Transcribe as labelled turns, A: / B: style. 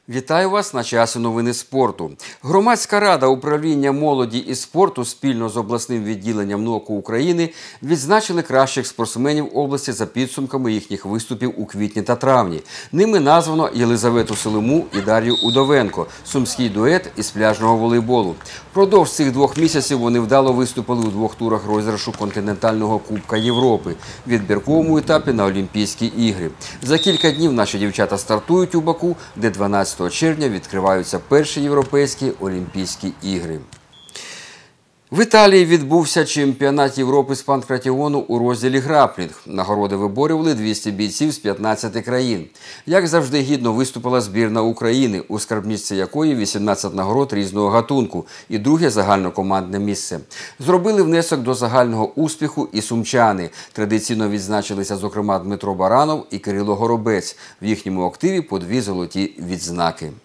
A: Вітаю вас на часі новини спорту. Громадська рада управління молоді і спорту спільно з обласним відділенням НОКу України відзначили кращих спортсменів області за підсумками їхніх виступів у квітні та травні. Ними названо Єлизавету Селиму і Дар'ю Удовенко – сумський дует із пляжного волейболу. Впродовж цих 2 місяців вони вдало виступили у 2 турах розіграшу континентального Кубка Європи – відбірковому етапі на Олімпійські ігри. За кілька днів наші дівчата стартують у Баку, де 12 червня відкриваються перші європейські Олімпійські ігри. В Італії відбувся чемпіонат Європи з панкратіону у розділі граплінг. Нагороди виборювали 200 бійців з 15 країн. Як завжди, гідно виступила збірна України, у скарбничці якої 18 нагород різного гатунку і друге загальнокомандне місце. Зробили внесок до загального успіху і сумчани. Традиційно відзначилися, зокрема, Дмитро Баранов і Кирило Горобець. В їхньому активі по 2 золоті відзнаки.